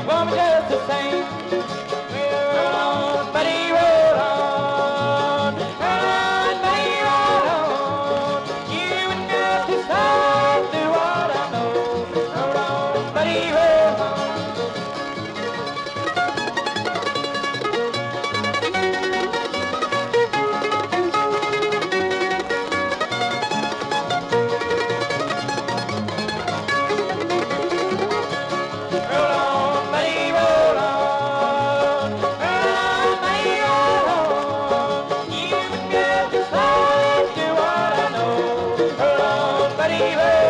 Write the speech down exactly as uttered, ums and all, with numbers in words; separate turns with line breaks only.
for me just the same. Well, roll on, buddy, roll on. Roll on, buddy, roll on. You ain't got to stop, do what I know. Roll on, buddy, roll on. Buddy,